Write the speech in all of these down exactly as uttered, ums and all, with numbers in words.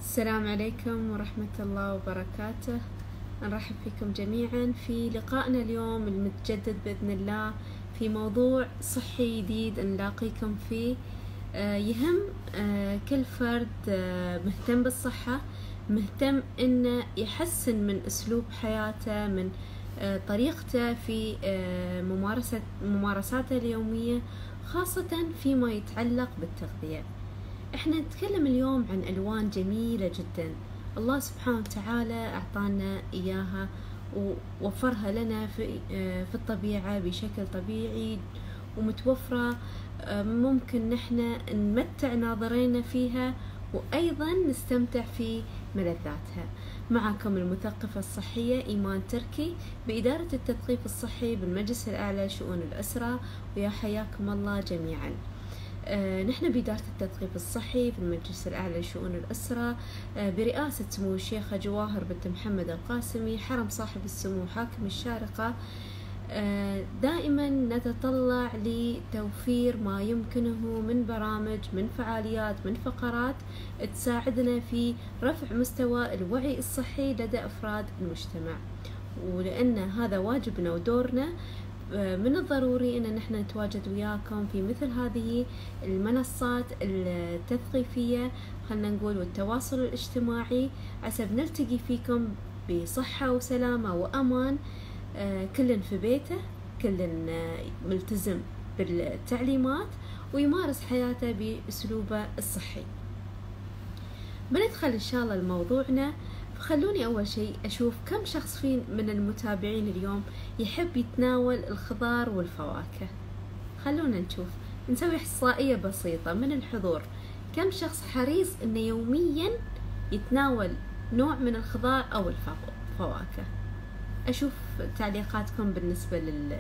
السلام عليكم ورحمة الله وبركاته. نرحب فيكم جميعا في لقائنا اليوم المتجدد بإذن الله في موضوع صحي جديد نلاقيكم فيه يهم كل فرد مهتم بالصحة، مهتم إنه يحسن من أسلوب حياته، من طريقته في ممارسة ممارساته اليومية، خاصة فيما يتعلق بالتغذية. احنا نتكلم اليوم عن ألوان جميلة جدا الله سبحانه وتعالى أعطانا إياها ووفرها لنا في في الطبيعة بشكل طبيعي ومتوفرة، ممكن نحن نمتع ناظرينا فيها وأيضا نستمتع في ملذاتها. معكم المثقفة الصحية إيمان تركي بإدارة التثقيف الصحي بالمجلس الأعلى لشؤون الأسرة، ويا حياكم الله جميعا. آه، نحن بإدارة التثقيف الصحي في المجلس الأعلى لشؤون الأسرة آه، برئاسة سمو الشيخة جواهر بنت محمد القاسمي حرم صاحب السمو حاكم الشارقة، آه، دائما نتطلع لتوفير ما يمكنه من برامج، من فعاليات، من فقرات تساعدنا في رفع مستوى الوعي الصحي لدى أفراد المجتمع، ولأن هذا واجبنا ودورنا من الضروري أن نحن نتواجد وياكم في مثل هذه المنصات التثقيفية، خلنا نقول والتواصل الاجتماعي، عسب نلتقي فيكم بصحة وسلامة وأمان، كل في بيته، كل ملتزم بالتعليمات ويمارس حياته بأسلوبه الصحي. بندخل إن شاء الله لموضوعنا. خلوني أول شيء أشوف كم شخص في من المتابعين اليوم يحب يتناول الخضار والفواكه. خلونا نشوف، نسوي إحصائية بسيطة من الحضور، كم شخص حريص إنه يوميا يتناول نوع من الخضار أو الفواكه. أشوف تعليقاتكم بالنسبة لل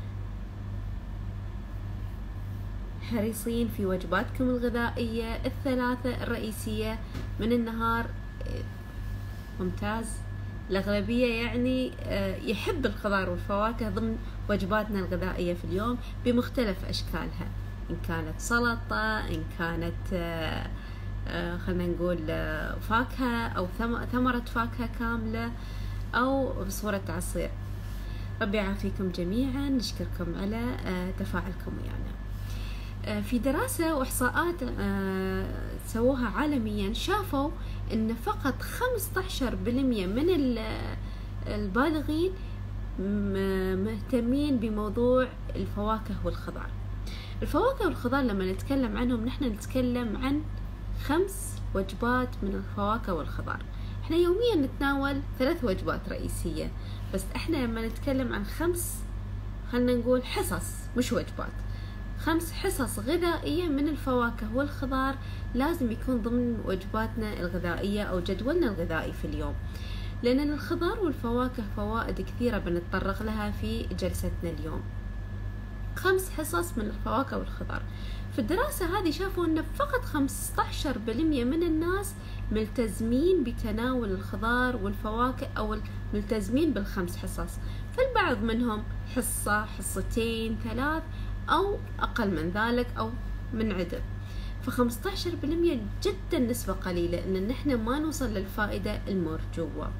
حريصين في وجباتكم الغذائية الثلاثة الرئيسية من النهار. ممتاز، الأغلبية يعني يحب الخضار والفواكه ضمن وجباتنا الغذائية في اليوم بمختلف أشكالها، إن كانت سلطة، إن كانت خلنا نقول فاكهة أو ثمرة فاكهة كاملة أو بصورة عصير. ربي يعافيكم جميعا، نشكركم على تفاعلكم ويانا. في دراسة وإحصاءات سووها عالميا شافوا أن فقط خمسة عشر بالمئة من البالغين مهتمين بموضوع الفواكه والخضار. الفواكه والخضار لما نتكلم عنهم نحن نتكلم عن خمس وجبات من الفواكه والخضار. احنا يوميا نتناول ثلاث وجبات رئيسية، بس احنا لما نتكلم عن خمس، خلنا نقول حصص مش وجبات، خمس حصص غذائية من الفواكه والخضار لازم يكون ضمن وجباتنا الغذائية أو جدولنا الغذائي في اليوم، لأن الخضار والفواكه فوائد كثيرة بنتطرق لها في جلستنا اليوم. خمس حصص من الفواكه والخضار. في الدراسة هذه شافوا أن فقط خمسة عشر بالمئة من الناس ملتزمين بتناول الخضار والفواكه أو ملتزمين بالخمس حصص، فالبعض منهم حصة، حصتين، ثلاث أو أقل من ذلك أو منعدم. فخمسة عشر بالمئة جدا نسبة قليلة إن نحن ما نوصل للفائدة المرجوة.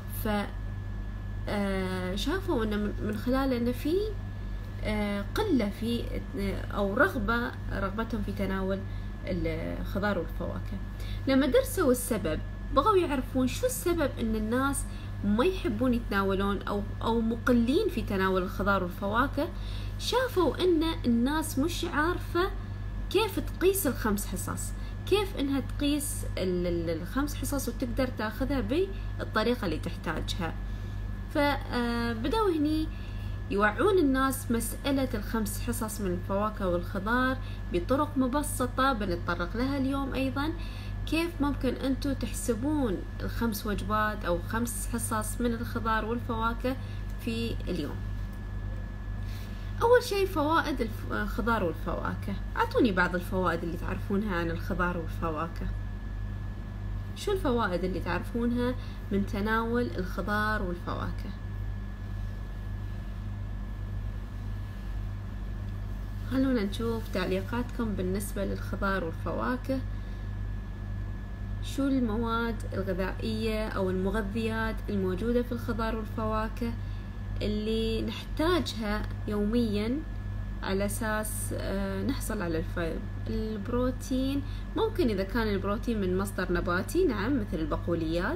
فشافوا إن من خلال إن في قلة في أو رغبة رغبتهم في تناول الخضار والفواكه. لما درسوا السبب بغوا يعرفون شو السبب إن الناس ما يحبون يتناولون أو أو مقلين في تناول الخضار والفواكه. شافوا ان الناس مش عارفة كيف تقيس الخمس حصص، كيف انها تقيس الخمس حصص وتقدر تاخذها بالطريقة اللي تحتاجها. فبدأوا هني يوعون الناس مسألة الخمس حصص من الفواكه والخضار بطرق مبسطة بنتطرق لها اليوم أيضا، كيف ممكن أنتوا تحسبون الخمس وجبات أو خمس حصص من الخضار والفواكه في اليوم. أول شيء فوائد الخضار والفواكه. أعطوني بعض الفوائد اللي تعرفونها عن الخضار والفواكه. شو الفوائد اللي تعرفونها من تناول الخضار والفواكه؟ خلونا نشوف تعليقاتكم بالنسبة للخضار والفواكه. شو المواد الغذائية أو المغذيات الموجودة في الخضار والفواكه اللي نحتاجها يوميا على أساس نحصل على الفائدة. البروتين ممكن إذا كان البروتين من مصدر نباتي، نعم، مثل البقوليات.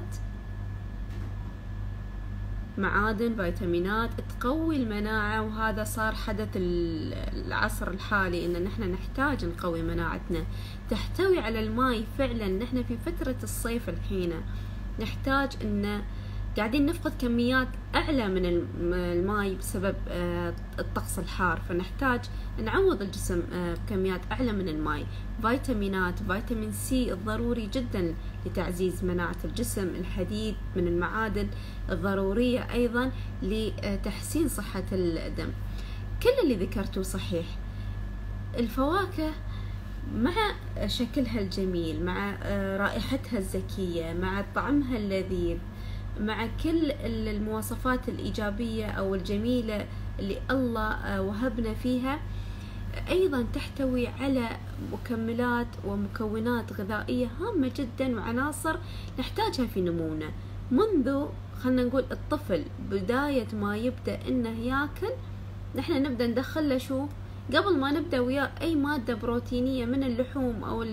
معادن، فيتامينات تقوي المناعة، وهذا صار حدث العصر الحالي إن نحن نحتاج نقوي مناعتنا. تحتوي على الماء فعلا، نحن في فترة الصيف الحين نحتاج إن قاعدين نفقد كميات أعلى من الماء بسبب الطقس الحار، فنحتاج نعوض الجسم بكميات أعلى من الماء. فيتامينات، فيتامين سي الضروري جدا لتعزيز مناعة الجسم. الحديد من المعادن الضرورية أيضا لتحسين صحة الدم. كل اللي ذكرته صحيح. الفواكه مع شكلها الجميل، مع رائحتها الزكية، مع طعمها اللذيذ، مع كل المواصفات الإيجابية أو الجميلة اللي الله وهبنا فيها، أيضا تحتوي على مكملات ومكونات غذائية هامة جدا وعناصر نحتاجها في نمونا منذ، خلنا نقول، الطفل بداية ما يبدأ إنه يأكل. نحن نبدأ ندخل له شو قبل ما نبدأ وياه؟ أي مادة بروتينية من اللحوم أو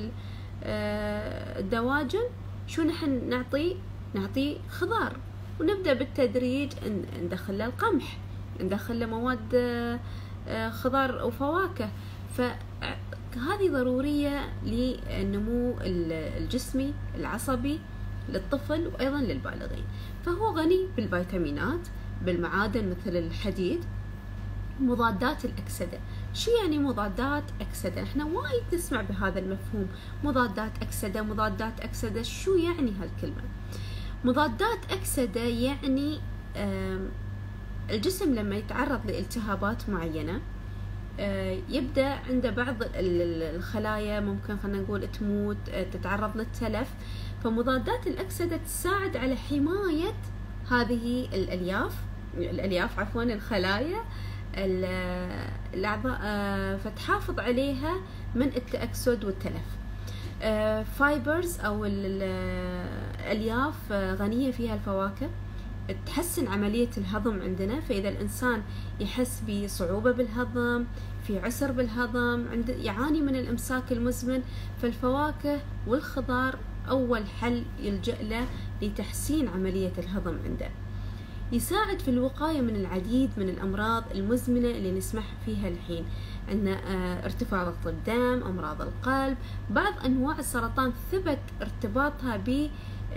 الدواجن. شو نحن نعطيه؟ نعطيه خضار، ونبدأ بالتدريج ندخل له القمح، ندخل له مواد خضار وفواكه. فهذه ضرورية للنمو الجسمي العصبي للطفل وأيضا للبالغين. فهو غني بالفيتامينات، بالمعادن مثل الحديد، مضادات الأكسدة. شو يعني مضادات أكسدة؟ احنا وايد نسمع بهذا المفهوم، مضادات أكسدة مضادات أكسدة. شو يعني هالكلمة؟ مضادات أكسدة يعني الجسم لما يتعرض لالتهابات معينة يبدأ عند بعض الخلايا ممكن، خلينا نقول، تموت، تتعرض للتلف. فمضادات الأكسدة تساعد على حماية هذه الألياف الألياف عفوا الخلايا الأعضاء، فتحافظ عليها من التأكسد والتلف. فايبرز أو الألياف غنية فيها الفواكه تحسن عملية الهضم عندنا. فإذا الإنسان يحس بصعوبة بالهضم، في عسر بالهضم، عند يعاني من الإمساك المزمن، فالفواكه والخضار أول حل يلجأ له لتحسين عملية الهضم عنده. يساعد في الوقاية من العديد من الأمراض المزمنة اللي نسمح فيها الحين. عندنا ارتفاع ضغط الدم، أمراض القلب، بعض أنواع السرطان ثبت ارتباطها ب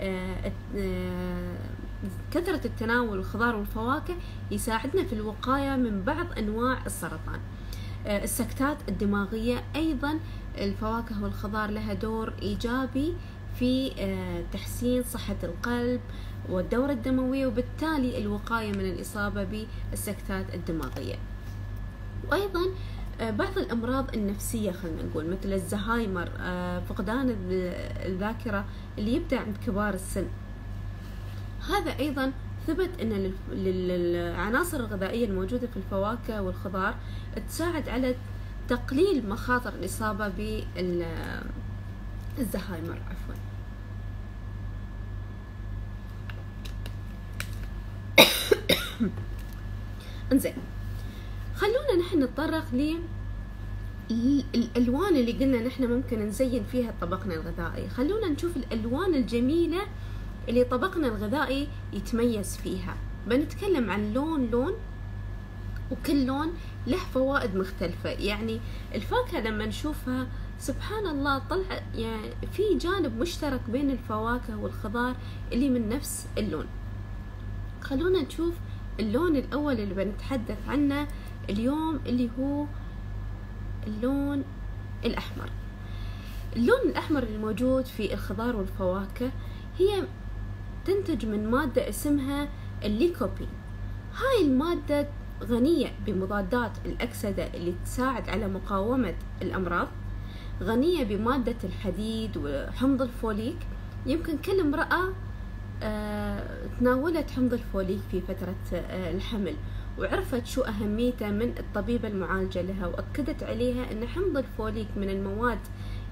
كثرة التناول الخضار والفواكه يساعدنا في الوقاية من بعض أنواع السرطان. السكتات الدماغية أيضا الفواكه والخضار لها دور إيجابي في تحسين صحة القلب والدورة الدموية، وبالتالي الوقاية من الإصابة بالسكتات الدماغية. وأيضا بعض الأمراض النفسية، خلينا نقول، مثل الزهايمر، فقدان الذاكرة اللي يبدأ عند كبار السن. هذا أيضا ثبت أن العناصر الغذائية الموجودة في الفواكه والخضار تساعد على تقليل مخاطر الإصابة بالزهايمر عفوا. انزين، خلونا نحن نتطرق للألوان اللي قلنا نحن ممكن نزين فيها طبقنا الغذائي. خلونا نشوف الألوان الجميلة اللي طبقنا الغذائي يتميز فيها. بنتكلم عن لون لون، وكل لون له فوائد مختلفة. يعني الفاكهة لما نشوفها سبحان الله طلع يعني في جانب مشترك بين الفواكه والخضار اللي من نفس اللون. خلونا نشوف اللون الأول اللي بنتحدث عنه اليوم، اللي هو اللون الأحمر. اللون الأحمر الموجود في الخضار والفواكه هي تنتج من مادة اسمها الليكوبين. هاي المادة غنية بمضادات الأكسدة اللي تساعد على مقاومة الأمراض، غنية بمادة الحديد وحمض الفوليك. يمكن كل امرأة آه تناولت حمض الفوليك في فترة آه الحمل وعرفت شو أهميته من الطبيبة المعالجة لها، وأكدت عليها أن حمض الفوليك من المواد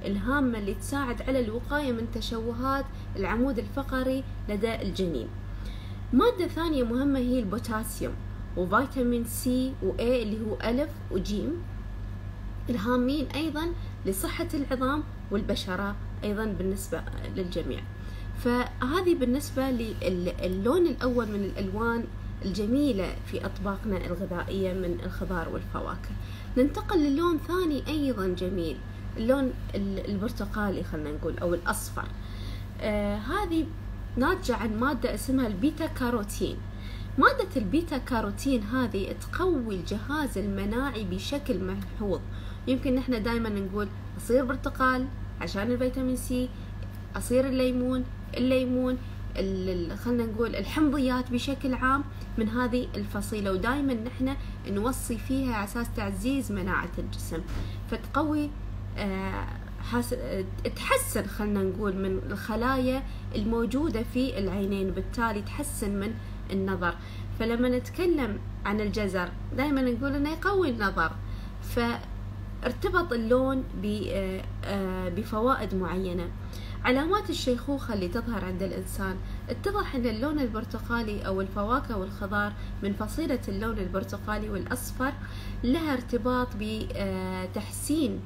الهامة اللي تساعد على الوقاية من تشوهات العمود الفقري لدى الجنين. مادة ثانية مهمة هي البوتاسيوم وفيتامين سي وإيه اللي هو ألف وجيم، الهامين أيضا لصحة العظام والبشرة أيضا بالنسبة للجميع. فهذه بالنسبة للون الأول من الألوان الجميلة في أطباقنا الغذائية من الخضار والفواكه. ننتقل للون ثاني أيضا جميل، اللون البرتقالي خلنا نقول أو الأصفر. آه هذه ناتجة عن مادة اسمها البيتا كاروتين. مادة البيتا كاروتين هذه تقوي الجهاز المناعي بشكل ملحوظ. يمكن نحن دائما نقول عصير برتقال عشان الفيتامين سي، عصير الليمون الليمون خلنا نقول الحمضيات بشكل عام من هذه الفصيلة، ودائما نحن نوصي فيها على اساس تعزيز مناعة الجسم، فتقوي آه حاس... تحسن خلنا نقول من الخلايا الموجودة في العينين، بالتالي تحسن من النظر. فلما نتكلم عن الجزر دائما نقول انه يقوي النظر، فارتبط اللون بفوائد معينة. علامات الشيخوخة اللي تظهر عند الإنسان، اتضح أن اللون البرتقالي أو الفواكه والخضار من فصيلة اللون البرتقالي والأصفر لها ارتباط بتحسين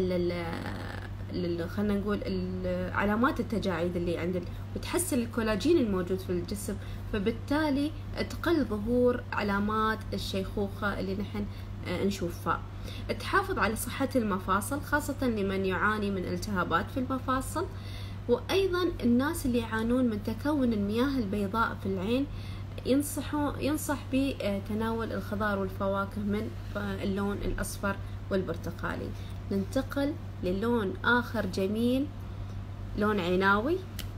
خلينا نقول علامات التجاعيد اللي عند، وتحسن الكولاجين الموجود في الجسم، فبالتالي تقل ظهور علامات الشيخوخة اللي نحن نشوفها. تحافظ على صحة المفاصل خاصة لمن يعاني من التهابات في المفاصل، وأيضا الناس اللي يعانون من تكون المياه البيضاء في العين ينصحوا ينصح بتناول الخضار والفواكه من اللون الأصفر والبرتقالي. ننتقل للون آخر جميل، لون عناوي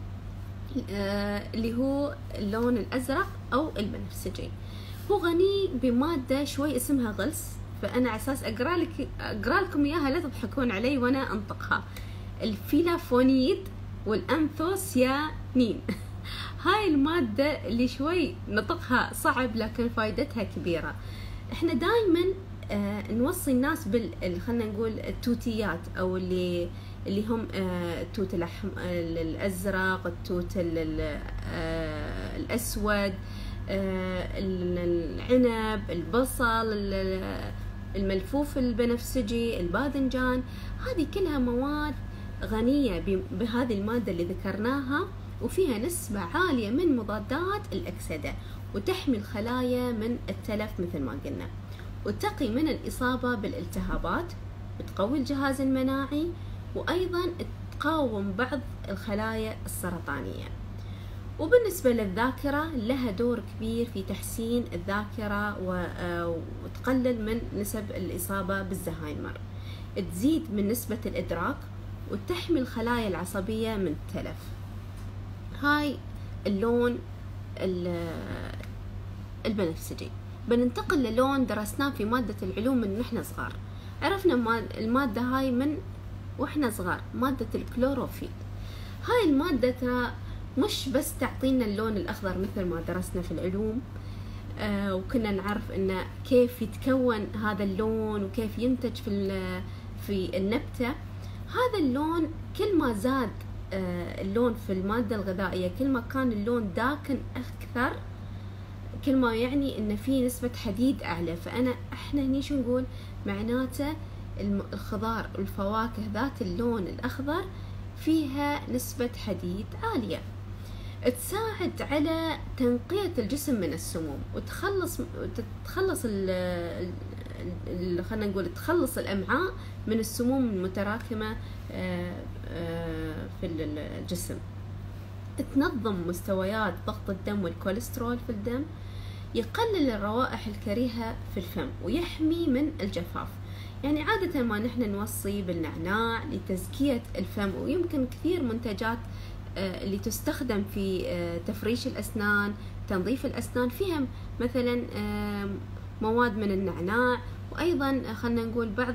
اللي هو اللون الأزرق أو البنفسجي. هو غني بمادة شوي اسمها غلس، فأنا على أساس أقرأ لك أقرأ لكم إياها لا تضحكون علي وأنا أنطقها، الفيلافونيد والأنثوسيانين. هاي المادة اللي شوي نطقها صعب لكن فائدتها كبيرة. إحنا دائما آه نوصي الناس بال خلنا نقول التوتيات أو اللي اللي هم آه التوت الأحم... الأزرق، التوت آه الأسود، آه العنب، البصل، الملفوف البنفسجي، الباذنجان. هذه كلها مواد غنية بهذه المادة اللي ذكرناها، وفيها نسبة عالية من مضادات الأكسدة، وتحمي الخلايا من التلف مثل ما قلنا، وتقي من الإصابة بالالتهابات، وتقوي الجهاز المناعي، وأيضا تقاوم بعض الخلايا السرطانية. وبالنسبة للذاكرة لها دور كبير في تحسين الذاكرة وتقلل من نسب الإصابة بالزهايمر، تزيد من نسبة الإدراك، وتحمي الخلايا العصبية من التلف. هاي اللون البنفسجي. بننتقل للون درسناه في مادة العلوم من نحن صغار. عرفنا المادة هاي من وإحنا صغار، مادة الكلوروفيل. هاي المادة ترى مش بس تعطينا اللون الأخضر مثل ما درسنا في العلوم، آه وكنا نعرف إنه كيف يتكون هذا اللون وكيف ينتج في في النبتة. هذا اللون كل ما زاد آه اللون في المادة الغذائية، كل ما كان اللون داكن أكثر، كل ما يعني إن في نسبة حديد أعلى. فأنا إحنا هني شو نقول؟ معناته الخضار والفواكه ذات اللون الأخضر فيها نسبة حديد عالية، تساعد على تنقية الجسم من السموم، وتخلص تتخلص ال خلينا نقول تخلص الأمعاء من السموم المتراكمة في الجسم، تنظم مستويات ضغط الدم والكوليسترول في الدم، يقلل الروائح الكريهة في الفم، ويحمي من الجفاف. يعني عادة ما نحن نوصي بالنعناع لتزكية الفم، ويمكن كثير منتجات اللي تستخدم في تفريش الأسنان، تنظيف الأسنان، فيها مثلا مواد من النعناع، وأيضا خلنا نقول بعض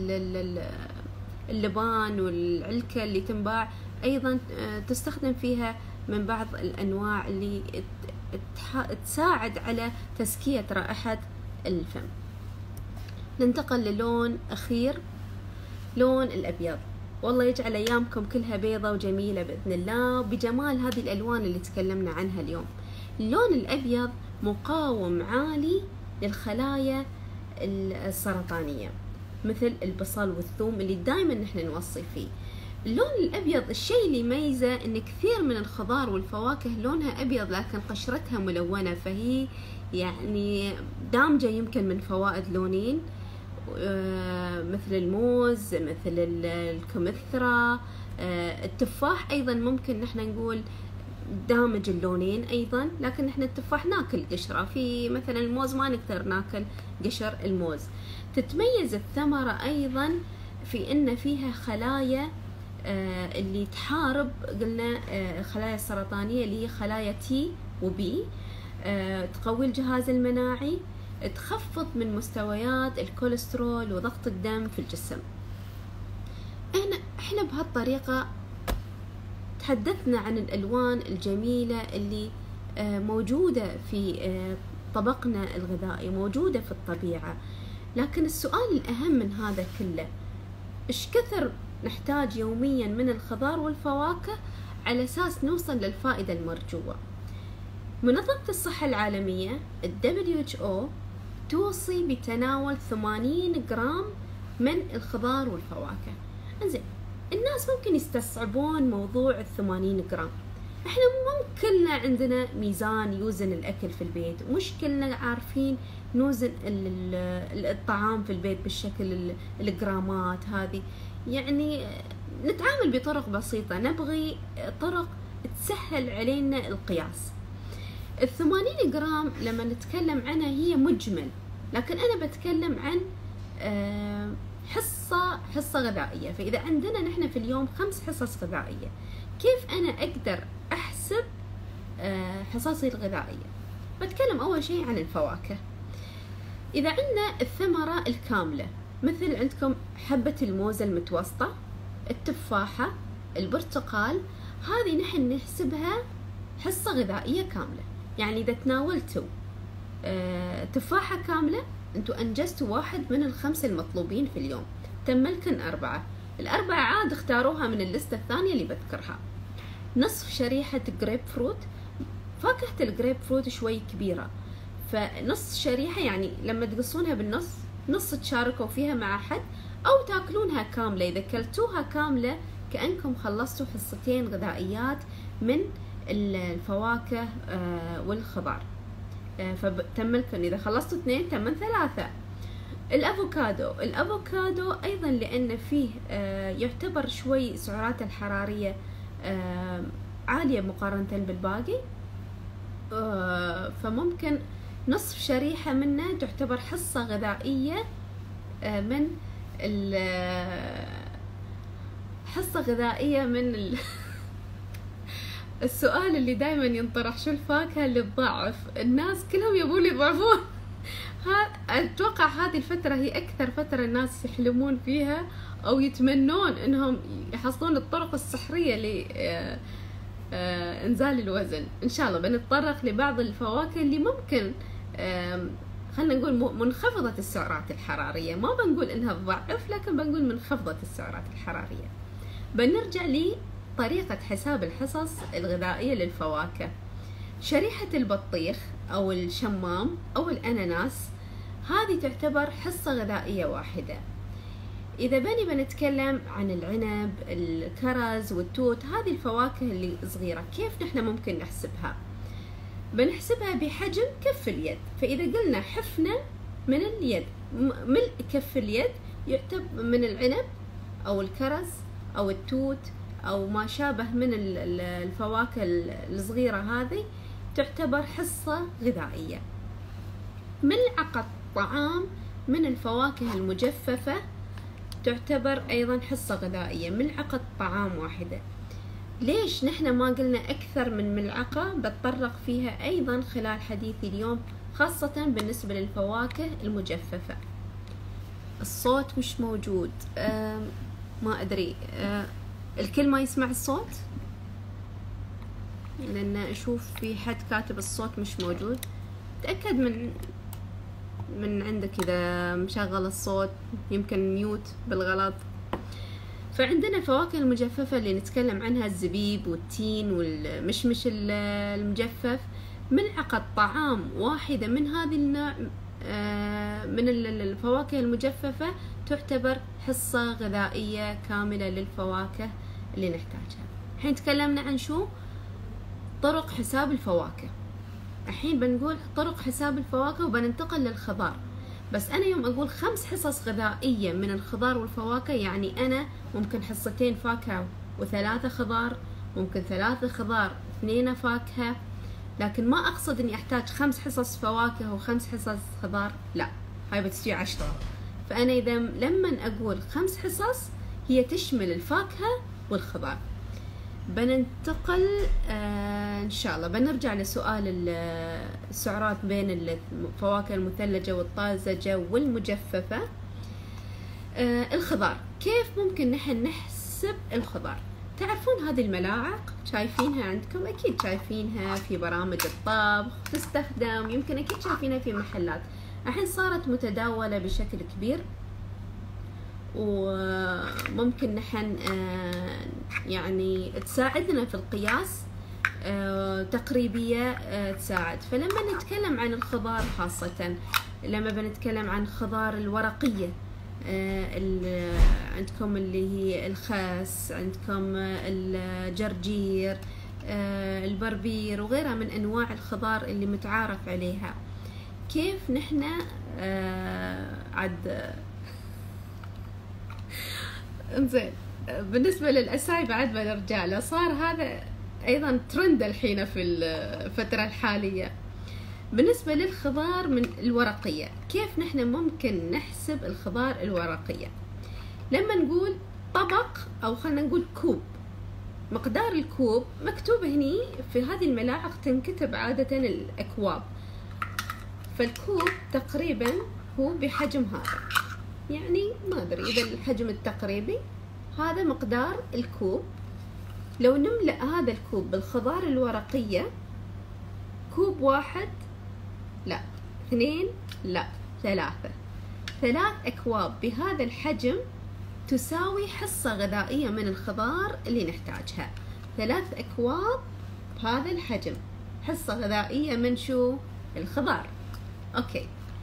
اللبان والعلكة اللي تنباع أيضا تستخدم فيها من بعض الأنواع اللي تساعد على تزكية رائحة الفم. ننتقل للون أخير، لون الأبيض. والله يجعل أيامكم كلها بيضة وجميلة بإذن الله بجمال هذه الألوان اللي تكلمنا عنها اليوم. اللون الأبيض مقاوم عالي للخلايا السرطانية مثل البصل والثوم اللي دايما نحن نوصي فيه. اللون الأبيض الشيء اللي يميزه إن كثير من الخضار والفواكه لونها أبيض لكن قشرتها ملونة، فهي يعني دامجة يمكن من فوائد لونين مثل الموز، مثل الكمثرى، التفاح أيضا ممكن نحن نقول دامج اللونين أيضا، لكن نحن التفاح ناكل قشرة، في مثلا الموز ما نقدر ناكل قشر الموز. تتميز الثمرة أيضا في إن فيها خلايا اللي تحارب قلنا خلايا السرطانية اللي هي خلايا تي وبي، تقوي الجهاز المناعي، تخفض من مستويات الكوليسترول وضغط الدم في الجسم. احنا احنا بهالطريقة تحدثنا عن الألوان الجميلة اللي موجودة في طبقنا الغذائي، موجودة في الطبيعة، لكن السؤال الأهم من هذا كله، إيش كثر نحتاج يوميا من الخضار والفواكه على أساس نوصل للفائدة المرجوة؟ منظمة الصحة العالمية ال دبليو إتش أو توصي بتناول ثمانين جرام من الخضار والفواكه. انزين، الناس ممكن يستصعبون موضوع الثمانين جرام. احنا مو كلنا عندنا ميزان يوزن الأكل في البيت، مش كلنا عارفين نوزن الطعام في البيت بالشكل الجرامات هذه، يعني نتعامل بطرق بسيطة، نبغي طرق تسهل علينا القياس. الثمانين جرام لما نتكلم عنها هي مجمل، لكن أنا بتكلم عن حصة حصة غذائية. فإذا عندنا نحن في اليوم خمس حصص غذائية، كيف أنا أقدر أحسب حصصي الغذائية؟ بتكلم أول شيء عن الفواكه. إذا عندنا الثمرة الكاملة مثل عندكم حبة الموز المتوسطة، التفاحة، البرتقال، هذه نحن نحسبها حصة غذائية كاملة. يعني إذا تناولتوا تفاحة كاملة أنتوا أنجزتوا واحد من الخمسة المطلوبين في اليوم، تملكن أربعة، الأربعة عاد اختاروها من الليستة الثانية اللي بذكرها. نصف شريحة جريب فروت، فاكهة الجريب فروت شوي كبيرة، فنص شريحة يعني لما تقصونها بالنص، نص تشاركوا فيها مع أحد أو تاكلونها كاملة. إذا كلتوها كاملة كأنكم خلصتوا حصتين غذائيات من الفواكه والخضار، فتملكن إذا خلصتوا اثنين تمن ثلاثة. الأفوكادو، الأفوكادو أيضا لأن فيه يعتبر شوي سعراته الحرارية عالية مقارنة بالباقي، فممكن نصف شريحة منه تعتبر حصة غذائية من حصة غذائية من ال... السؤال اللي دايما ينطرح، شو الفاكهة اللي تضعف؟ الناس كلهم يبون يضعفون. أتوقع هذه الفترة هي أكثر فترة الناس يحلمون فيها أو يتمنون إنهم يحصلون الطرق السحرية لإنزال الوزن. إن شاء الله بنتطرق لبعض الفواكه اللي ممكن خلنا نقول منخفضة السعرات الحرارية، ما بنقول إنها تضعف لكن بنقول منخفضة السعرات الحرارية. بنرجع لطريقة حساب الحصص الغذائية للفواكه. شريحة البطيخ أو الشمام أو الأناناس هذه تعتبر حصة غذائية واحدة. إذا بني بنتكلم عن العنب، الكرز والتوت، هذه الفواكه اللي صغيرة، كيف نحن ممكن نحسبها؟ بنحسبها بحجم كف اليد. فإذا قلنا حفنة من اليد، ملء كف اليد يعتبر من العنب أو الكرز أو التوت أو ما شابه من الفواكه الصغيرة هذه تعتبر حصة غذائية. ملعقة طعام من الفواكه المجففة تعتبر أيضا حصة غذائية، ملعقة طعام واحدة. ليش نحن ما قلنا أكثر من ملعقة؟ بتطرق فيها أيضا خلال حديثي اليوم، خاصة بالنسبة للفواكه المجففة. الصوت مش موجود، أه ما أدري، أه الكل ما يسمع الصوت؟ لأن أشوف في حد كاتب الصوت مش موجود. تأكد من من عندك إذا مشغل الصوت، يمكن ميوت بالغلط. فعندنا الفواكه المجففة اللي نتكلم عنها الزبيب والتين والمشمش المجفف. ملعقة طعام واحدة من هذه النوع من الفواكه المجففة تعتبر حصة غذائية كاملة للفواكه اللي نحتاجها. الحين تكلمنا عن شو؟ طرق حساب الفواكه. الحين بنقول طرق حساب الفواكه وبننتقل للخضار. بس أنا يوم أقول خمس حصص غذائية من الخضار والفواكه، يعني أنا ممكن حصتين فاكهة وثلاثة خضار، ممكن ثلاثة خضار اثنين فاكهة، لكن ما أقصد إني أحتاج خمس حصص فواكه وخمس حصص خضار، لا، هاي بتسوي عشرة. فأنا إذا لما أقول خمس حصص هي تشمل الفاكهة والخضار. بننتقل آه إن شاء الله بنرجع لسؤال السعرات بين الفواكه المثلجة والطازجة والمجففة. آه الخضار، كيف ممكن نحن نحسب الخضار؟ تعرفون هذه الملاعق شايفينها عندكم؟ أكيد شايفينها في برامج الطبخ تستخدم، يمكن أكيد شايفينها في محلات. الحين صارت متداولة بشكل كبير، وممكن نحن يعني تساعدنا في القياس، تقريبية تساعد. فلما نتكلم عن الخضار خاصة لما بنتكلم عن خضار الورقية، عندكم اللي هي الخس، عندكم الجرجير، البربير وغيرها من أنواع الخضار اللي متعارف عليها. كيف نحن عد انزين بالنسبة للأساي بعد بنرجع له، صار هذا أيضا ترند الحين في الفترة الحالية. بالنسبة للخضار من الورقية، كيف نحن ممكن نحسب الخضار الورقية؟ لما نقول طبق أو خلنا نقول كوب، مقدار الكوب مكتوب هني في هذه الملاعق، تنكتب عادة الأكواب. فالكوب تقريبا هو بحجم هذا، يعني ما أدري إذا الحجم التقريبي هذا مقدار الكوب. لو نملأ هذا الكوب بالخضار الورقية، كوب واحد لا، اثنين لا، ثلاثة، ثلاث أكواب بهذا الحجم تساوي حصة غذائية من الخضار اللي نحتاجها. ثلاث أكواب بهذا الحجم حصة غذائية من شو؟ الخضار. أوكي،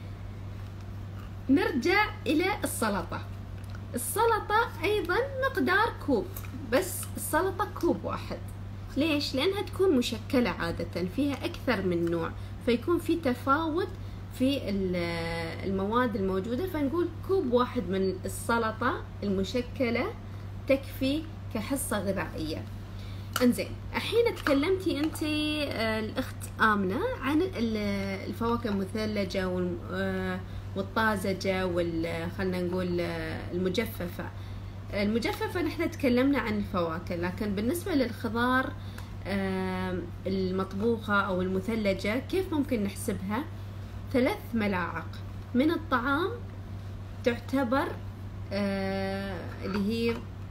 نرجع إلى السلطة. السلطة أيضا مقدار كوب، بس السلطة كوب واحد. ليش؟ لأنها تكون مشكلة عادة، فيها أكثر من نوع، فيكون في تفاوت في المواد الموجودة، فنقول كوب واحد من السلطة المشكلة تكفي كحصة غذائية. انزين، الحين تكلمتي انت الأخت آمنة عن الفواكه المثلجة والطازجة وال خلنا نقول المجففة. المجففة نحن تكلمنا عن الفواكه، لكن بالنسبة للخضار المطبوخة أو المثلجة كيف ممكن نحسبها؟ ثلاث ملاعق من الطعام تعتبر اللي هي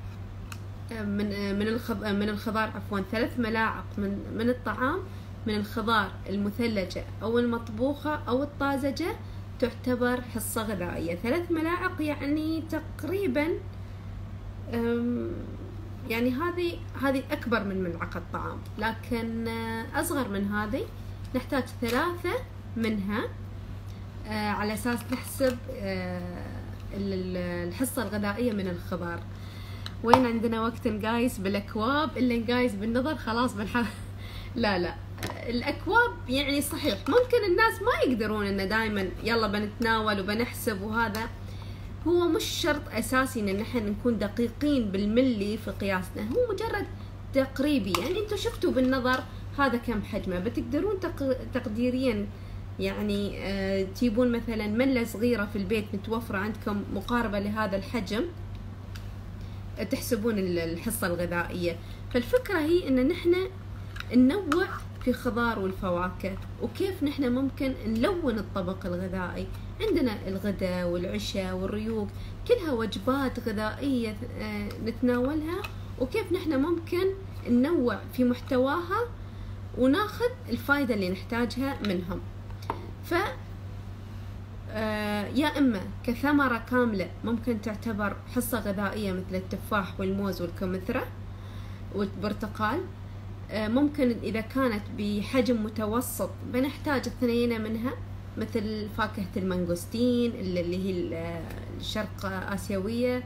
من من من الخضار عفوا ثلاث ملاعق من من الطعام من الخضار المثلجة أو المطبوخة أو الطازجة تعتبر حصة غذائية. ثلاث ملاعق يعني تقريبا يعني هذه هذه أكبر من ملعقة طعام، لكن أصغر من هذه نحتاج ثلاثة منها على أساس نحسب الحصة الغذائية من الخضار. وين عندنا وقت نقايس بالأكواب؟ اللي نقايس بالنظر خلاص بنحاول. لا لا، الأكواب يعني صحيح ممكن الناس ما يقدرون إنه دائما يلا بنتناول وبنحسب، وهذا هو مش شرط أساسي إن نحن نكون دقيقين بالملي في قياسنا، هو مجرد تقريبي. يعني أنتوا شفتوا بالنظر هذا كم حجمه، بتقدرون تقديريا يعني آه تجيبون مثلا ملة صغيرة في البيت متوفرة عندكم مقاربة لهذا الحجم، تحسبون الحصة الغذائية. فالفكرة هي إن نحن ننوع في خضار والفواكه، وكيف نحن ممكن نلون الطبق الغذائي. عندنا الغداء والعشاء والريوق، كلها وجبات غذائية نتناولها، وكيف نحن ممكن ننوع في محتواها وناخذ الفائدة اللي نحتاجها منهم. ف يا إما كثمرة كاملة ممكن تعتبر حصة غذائية مثل التفاح والموز والكمثرى والبرتقال. ممكن إذا كانت بحجم متوسط بنحتاج اثنين منها مثل فاكهة المانجوستين اللي هي الشرق آسيوية.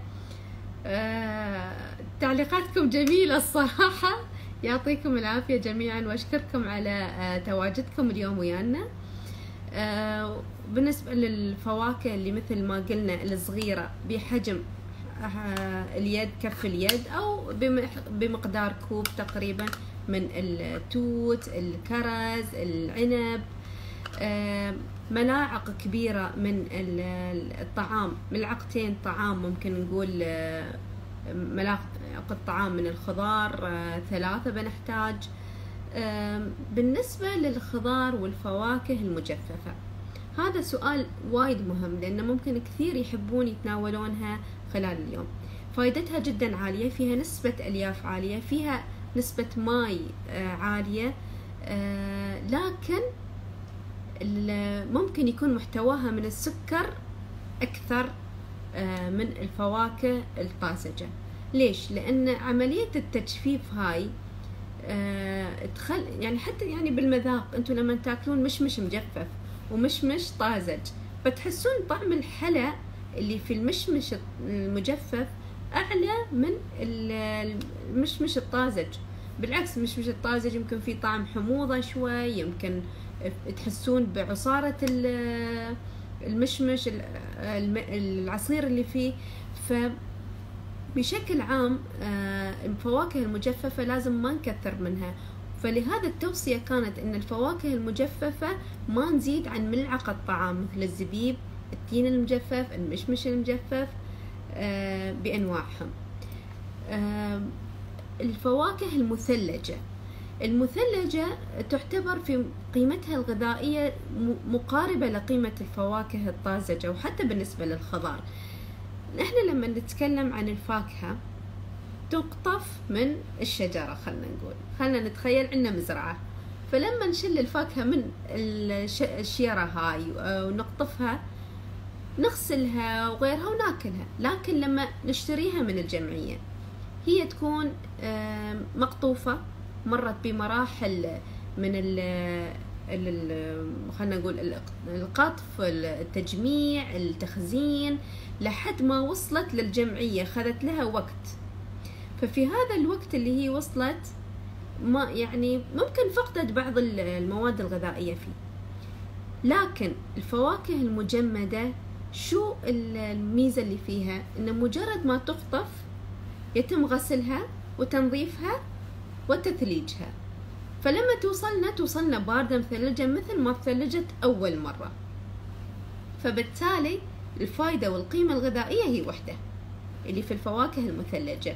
تعليقاتكم جميلة الصراحة، يعطيكم العافية جميعا وأشكركم على تواجدكم اليوم ويانا. بالنسبة للفواكه اللي مثل ما قلنا الصغيرة بحجم اليد، كف اليد، أو بمقدار كوب تقريبا من التوت، الكرز، العنب. ملاعق كبيرة من الطعام، ملعقتين طعام ممكن نقول ملاعق الطعام من الخضار ثلاثة بنحتاج. بالنسبة للخضار والفواكه المجففة، هذا سؤال وايد مهم لأنه ممكن كثير يحبون يتناولونها خلال اليوم. فائدتها جدا عالية، فيها نسبة ألياف عالية، فيها نسبة ماء عالية، لكن ممكن يكون محتواها من السكر أكثر من الفواكه الطازجة. ليش؟ لأن عملية التجفيف هاي تخل يعني حتى يعني بالمذاق انتوا لما تاكلون مشمش مجفف ومشمش طازج فتحسون طعم الحلا اللي في المشمش المجفف أعلى من المشمش الطازج. بالعكس المشمش الطازج يمكن فيه طعم حموضة شوي، يمكن تحسون بعصارة المشمش العصير اللي فيه. فبشكل عام الفواكه المجففة لازم ما نكثر منها، فلهذا التوصية كانت ان الفواكه المجففة ما نزيد عن ملعقة طعام مثل الزبيب، التين المجفف، المشمش المجفف بأنواعهم. الفواكه المثلجة، المثلجة تعتبر في قيمتها الغذائية مقاربة لقيمة الفواكه الطازجة، وحتى بالنسبة للخضار. احنا لما نتكلم عن الفاكهة تقطف من الشجرة، خلنا نقول خلنا نتخيل عندنا مزرعة، فلما نشل الفاكهة من الشيرة هاي ونقطفها نغسلها وغيرها وناكلها. لكن لما نشتريها من الجمعية هي تكون مقطوفة، مرت بمراحل من ال خلنا نقول القطف، التجميع، التخزين، لحد ما وصلت للجمعية خذت لها وقت. ففي هذا الوقت اللي هي وصلت ما يعني ممكن فقدت بعض المواد الغذائية فيه. لكن الفواكه المجمدة شو الميزة اللي فيها؟ إنه مجرد ما تقطف يتم غسلها وتنظيفها وتثليجها، فلما توصلنا توصلنا باردة مثلجة مثل ما ثلجت أول مرة. فبالتالي الفائدة والقيمة الغذائية هي وحدة اللي في الفواكه المثلجة.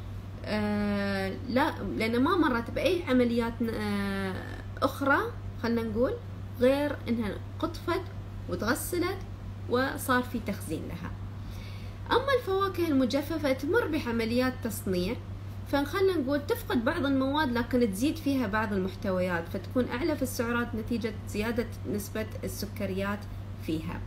آه لا لأن ما مرت بأي عمليات آه أخرى خلنا نقول غير إنها قطفت وتغسلت وصار في تخزين لها. أما الفواكه المجففة تمر بعمليات تصنيع، فخلنا نقول تفقد بعض المواد لكن تزيد فيها بعض المحتويات، فتكون أعلى في السعرات نتيجة زيادة نسبة السكريات فيها.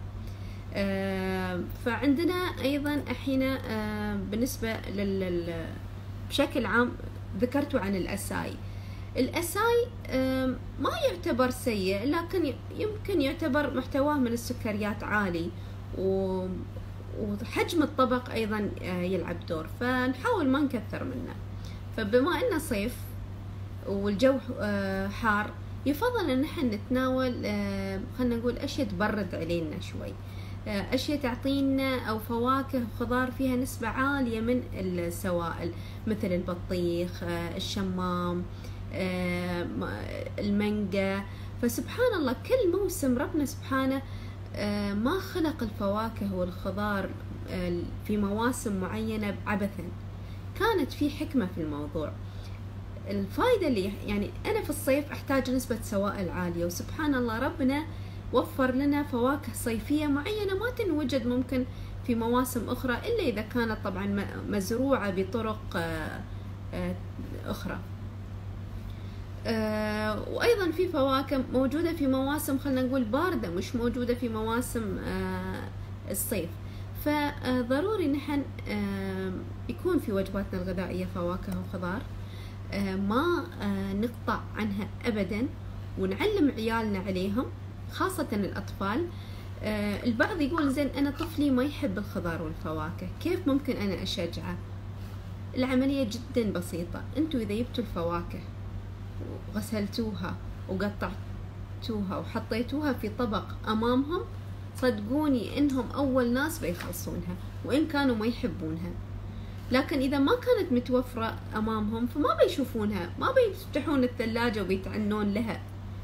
آه فعندنا أيضا أحيانا آه بالنسبة لل بشكل عام ذكرتوا عن الأساي. الأساي آه ما يعتبر سيء، لكن يمكن يعتبر محتواه من السكريات عالي، و وحجم الطبق أيضا يلعب دور، فنحاول ما نكثر منه. فبما إنه صيف والجو حار يفضل إن احنا نتناول خلنا نقول أشياء تبرد علينا شوي، أشياء تعطينا أو فواكه وخضار فيها نسبة عالية من السوائل مثل البطيخ، الشمام، المانجا. فسبحان الله كل موسم ربنا سبحانه ما خلق الفواكه والخضار في مواسم معينة عبثا، كانت في حكمة في الموضوع. الفائدة اللي يعني أنا في الصيف أحتاج نسبة سوائل عالية، وسبحان الله ربنا وفر لنا فواكه صيفية معينة ما تنوجد ممكن في مواسم أخرى إلا إذا كانت طبعا مزروعة بطرق أخرى. آه وأيضا في فواكه موجودة في مواسم خلنا نقول باردة، مش موجودة في مواسم آه الصيف. فضروري نحن آه يكون في وجباتنا الغذائية فواكه وخضار، آه ما آه نقطع عنها أبدا، ونعلم عيالنا عليهم خاصة الأطفال. آه البعض يقول زين أنا طفلي ما يحب الخضار والفواكه، كيف ممكن أنا أشجعه؟ العملية جدا بسيطة. أنتوا إذا جبتوا الفواكه وغسلتوها وقطعتوها وحطيتوها في طبق أمامهم، صدقوني إنهم أول ناس بيخلصونها وإن كانوا ما يحبونها. لكن إذا ما كانت متوفرة أمامهم فما بيشوفونها، ما بيفتحون الثلاجة وبيتعنون لها،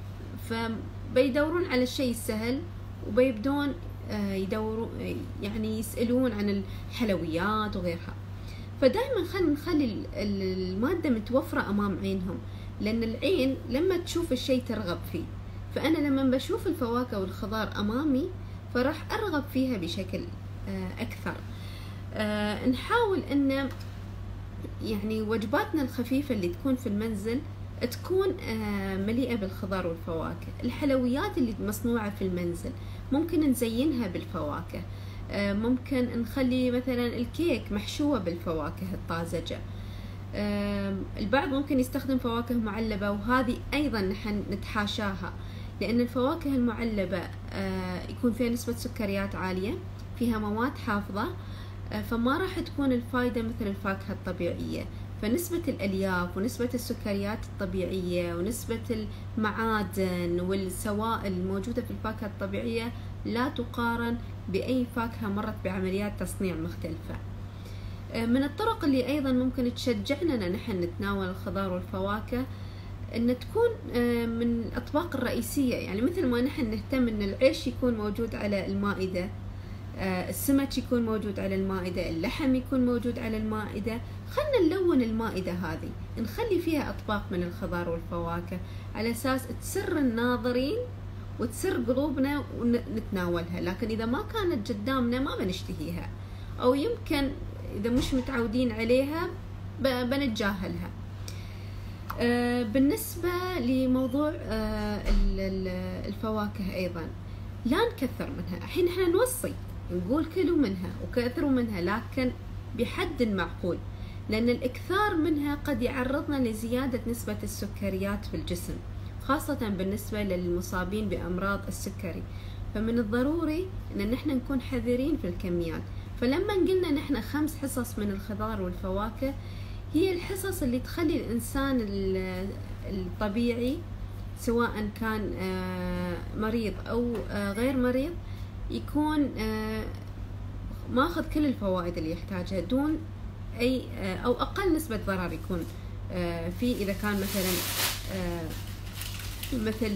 فبيدورون على الشيء السهل وبيبدون يدوروا يعني يسألون عن الحلويات وغيرها. فدائما خلينا نخلي المادة متوفرة أمام عينهم، لأن العين لما تشوف الشيء ترغب فيه. فأنا لما بشوف الفواكه والخضار أمامي فراح أرغب فيها بشكل أكثر. نحاول أن يعني وجباتنا الخفيفة اللي تكون في المنزل تكون مليئة بالخضار والفواكه. الحلويات اللي مصنوعة في المنزل ممكن نزينها بالفواكه، ممكن نخلي مثلا الكيك محشوة بالفواكه الطازجة. البعض ممكن يستخدم فواكه معلبة، وهذه أيضا نحن نتحاشاها، لأن الفواكه المعلبة يكون فيها نسبة سكريات عالية، فيها مواد حافظة، فما راح تكون الفائدة مثل الفاكهة الطبيعية. فنسبة الألياف ونسبة السكريات الطبيعية ونسبة المعادن والسوائل الموجودة في الفاكهة الطبيعية لا تقارن بأي فاكهة مرت بعمليات تصنيع مختلفة. من الطرق اللي أيضا ممكن تشجعنا نحن نتناول الخضار والفواكه أن تكون من الأطباق الرئيسية، يعني مثل ما نحن نهتم أن العيش يكون موجود على المائدة، السمك يكون موجود على المائدة، اللحم يكون موجود على المائدة. خلنا نلون المائدة هذه، نخلي فيها أطباق من الخضار والفواكه على أساس تسر الناظرين وتسر قلوبنا ونتناولها. لكن إذا ما كانت قدامنا ما بنشتهيها، أو يمكن إذا مش متعودين عليها بنتجاهلها. بالنسبة لموضوع الفواكه أيضا لا نكثر منها. الحين احنا نوصي نقول كلوا منها وكثروا منها، لكن بحد معقول، لأن الإكثار منها قد يعرضنا لزيادة نسبة السكريات في الجسم، خاصة بالنسبة للمصابين بأمراض السكري. فمن الضروري أن نحن نكون حذرين في الكميات. فلما قلنا نحن خمس حصص من الخضار والفواكه، هي الحصص اللي تخلي الإنسان الطبيعي سواء كان مريض أو غير مريض يكون ماخذ كل الفوائد اللي يحتاجها دون أي أو أقل نسبة ضرر يكون فيه، إذا كان مثلا مثل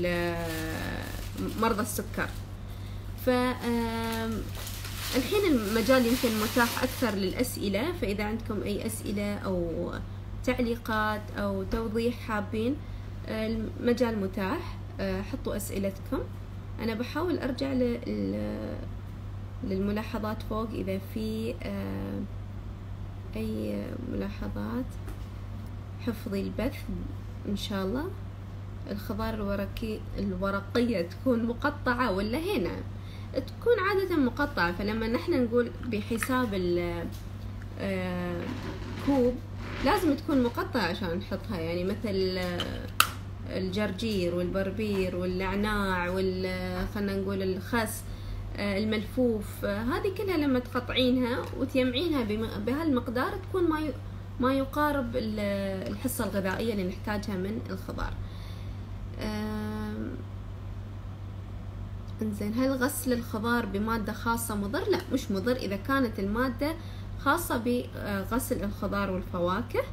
للمرضى السكر. فالحين المجال يمكن متاح أكثر للأسئلة، فإذا عندكم أي أسئلة أو تعليقات أو توضيح حابين، المجال متاح، حطوا أسئلتكم. أنا بحاول أرجع للملاحظات فوق إذا في أي ملاحظات. حفظي البث إن شاء الله. الخضار الورقي الورقية تكون مقطعة ولا هنا تكون عادة مقطعة، فلما نحن نقول بحساب الكوب لازم تكون مقطعة عشان نحطها. يعني مثل الجرجير والبربير والنعناع وال خلنا نقول الخس الملفوف، هذه كلها لما تقطعينها وتجمعينها بهالمقدار تكون ما ما يقارب الحصة الغذائية اللي نحتاجها من الخضار. انزين، هل غسل الخضار بمادة خاصة مضر؟ لا، مش مضر إذا كانت المادة خاصة بغسل الخضار والفواكه،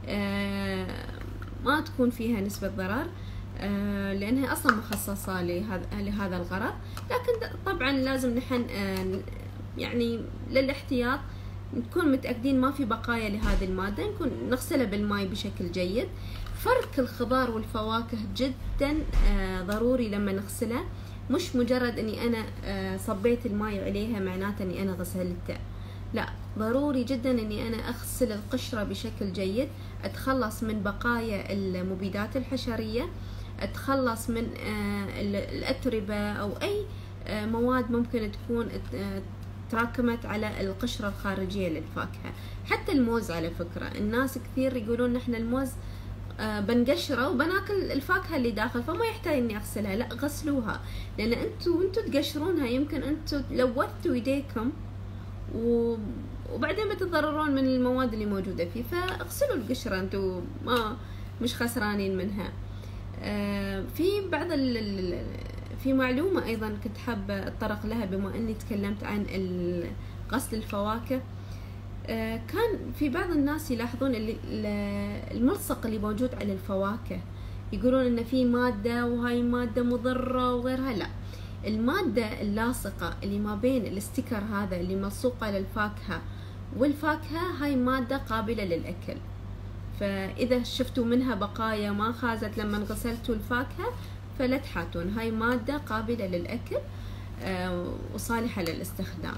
ما تكون فيها نسبة ضرر لأنها أصلا مخصصة لهذا الغرض. لكن طبعا لازم نحن يعني للاحتياط نكون متأكدين ما في بقايا لهذه المادة، نكون نغسلها بالماء بشكل جيد. فرك الخضار والفواكه جدا ضروري لما نغسلها، مش مجرد اني انا صبيت الماء عليها معناته اني انا غسلتها، لا، ضروري جدا اني انا اغسل القشرة بشكل جيد اتخلص من بقايا المبيدات الحشرية، اتخلص من الاتربة او اي مواد ممكن تكون تراكمت على القشرة الخارجية للفاكهة. حتى الموز على فكرة الناس كثير يقولون نحن الموز بنقشره وبناكل الفاكهة اللي داخل فما يحتاج اني اغسلها. لا، غسلوها، لان انتوا وانتوا تقشرونها يمكن انتوا لوثتوا ايديكم وبعدين بتتضررون من المواد اللي موجودة فيه، فاغسلوا القشرة، انتوا ما مش خسرانين منها. في بعض ال في معلومة أيضا كنت حابة أتطرق لها بما أني تكلمت عن غسل الفواكه. كان في بعض الناس يلاحظون الملصق اللي موجود على الفواكه، يقولون إن في مادة وهاي مادة مضرة وغيرها. لا، المادة اللاصقة اللي ما بين الاستيكر هذا اللي ملصوق على الفاكهة والفاكهة هاي مادة قابلة للأكل. فإذا شفتوا منها بقايا ما خازت لما غسلتوا الفاكهة فلا تحاتون، هاي مادة قابلة للأكل وصالحة للاستخدام.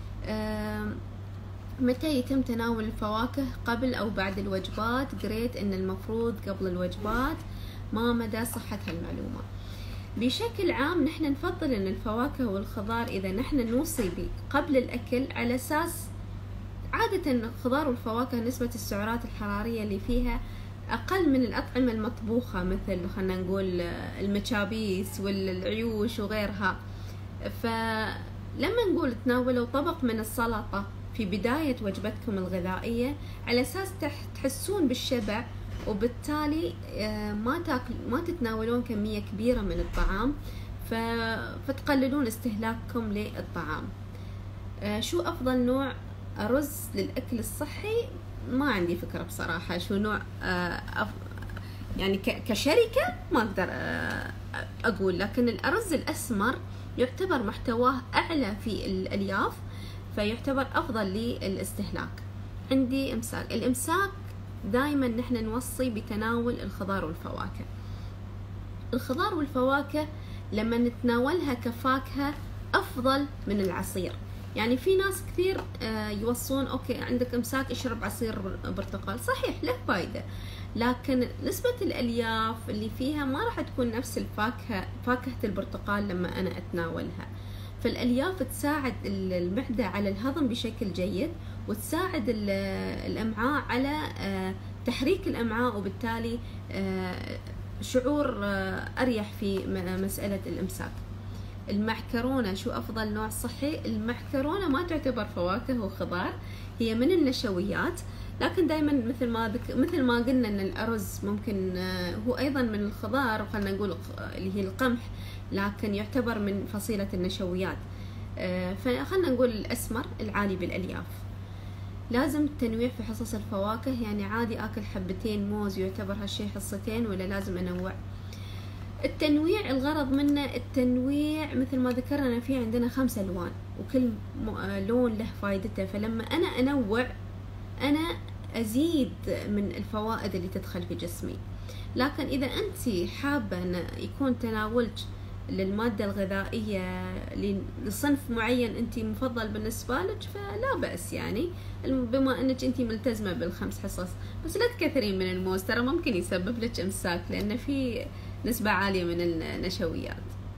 متى يتم تناول الفواكه؟ قبل أو بعد الوجبات؟ قريت إن المفروض قبل الوجبات. ما مدى صحة هالمعلومة؟ بشكل عام نحن نفضل إن الفواكه والخضار إذا نحن نوصي قبل الأكل، على أساس عادة الخضار والفواكه نسبة السعرات الحرارية اللي فيها أقل من الأطعمة المطبوخة، مثل خلنا نقول المشابيس والعيوش وغيرها. فلما نقول تناولوا طبق من السلطة في بداية وجبتكم الغذائية على أساس تحسون بالشبع، وبالتالي ما تاكل ما تتناولون كمية كبيرة من الطعام فتقللون استهلاككم للطعام. شو أفضل نوع رز للأكل الصحي؟ ما عندي فكرة بصراحة شو نوع أف... يعني كشركة ما أقدر أقول، لكن الأرز الأسمر يعتبر محتواه أعلى في الألياف فيعتبر أفضل للاستهلاك. عندي إمساك. الإمساك دائما نحن نوصي بتناول الخضار والفواكه. الخضار والفواكه لما نتناولها كفاكهة أفضل من العصير. يعني في ناس كثير يوصون أوكي عندك إمساك اشرب عصير برتقال، صحيح له فايدة، لكن نسبة الألياف اللي فيها ما راح تكون نفس الفاكهة فاكهة البرتقال لما أنا أتناولها. فالألياف تساعد المعدة على الهضم بشكل جيد، وتساعد الأمعاء على تحريك الأمعاء، وبالتالي شعور أريح في مسألة الإمساك. المعكرونة شو أفضل نوع صحي؟ المعكرونة ما تعتبر فواكه وخضار، هي من النشويات، لكن دائما مثل ما ذك... مثل ما قلنا إن الأرز ممكن هو أيضا من الخضار، وخلنا نقول اللي هي القمح، لكن يعتبر من فصيلة النشويات. فخلنا نقول الأسمر العالي بالألياف. لازم التنويع في حصص الفواكه، يعني عادي أكل حبتين موز يعتبر هالشي حصتين ولا لازم أنوع؟ التنويع الغرض منه التنويع مثل ما ذكرنا في عندنا خمس ألوان وكل لون له فائدته، فلما أنا أنوع أنا أزيد من الفوائد اللي تدخل في جسمي. لكن إذا أنت حابة أن يكون تناولك للمادة الغذائية لصنف معين أنت مفضل بالنسبة لك فلا بأس، يعني بما أنك أنت ملتزمة بالخمس حصص. بس لا تكثرين من الموز، ترى ممكن يسبب لك إمساك لأن في نسبة عالية من النشويات.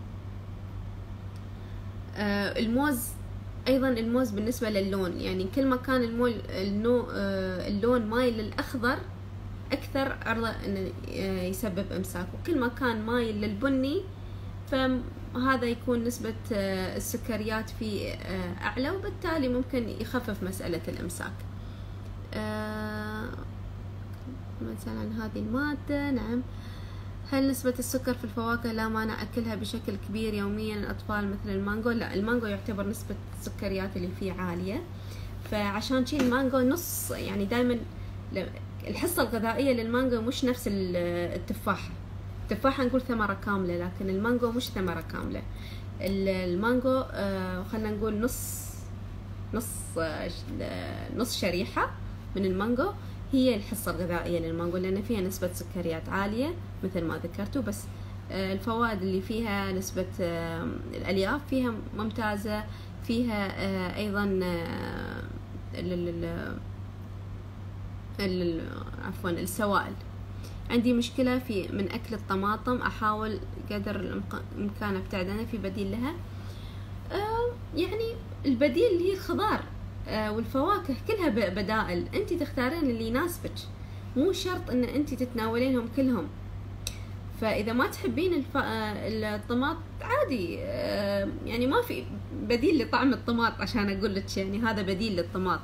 آه الموز أيضا الموز بالنسبة للون، يعني كل ما كان المول النو آه اللون مايل للأخضر أكثر عرضة أنه يسبب إمساك، وكل ما كان مايل للبني فهذا يكون نسبة آه السكريات فيه آه أعلى، وبالتالي ممكن يخفف مسألة الإمساك. آه مثلا هذه المادة. نعم. هل نسبة السكر في الفواكه لا مانع أكلها بشكل كبير يوميا الأطفال مثل المانجو؟ لا، المانجو يعتبر نسبة السكريات اللي فيه عالية، فعشان شي المانجو نص، يعني دايما الحصة الغذائية للمانجو مش نفس التفاحة. التفاحة نقول ثمرة كاملة، لكن المانجو مش ثمرة كاملة. المانجو خلنا نقول نص نص نص شريحة من المانجو هي الحصة الغذائية للمانجو، لأن فيها نسبة سكريات عالية مثل ما ذكرتوا، بس الفوائد اللي فيها نسبة الألياف فيها ممتازة، فيها أيضا عفوا السوائل. عندي مشكلة في من أكل الطماطم، أحاول قدر الإمكان أبتعد عنها، في بديل لها. آه يعني البديل اللي هي الخضار آه والفواكه، كلها بدائل، أنت تختارين اللي يناسبك، مو شرط أن أنت تتناولينهم كلهم. فإذا ما تحبين الف... الطماط عادي، آه يعني ما في بديل لطعم الطماط عشان أقول لك يعني هذا بديل للطماط.